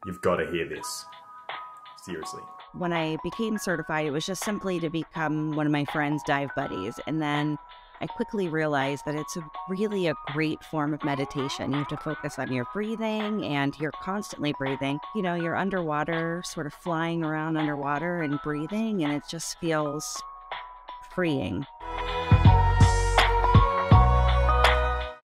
You've got to hear this. Seriously. When I became certified, it was just simply to become one of my friends' dive buddies. And then I quickly realized that it's really a great form of meditation. You have to focus on your breathing, and you're constantly breathing. You know, you're underwater, sort of flying around underwater and breathing, and it just feels freeing.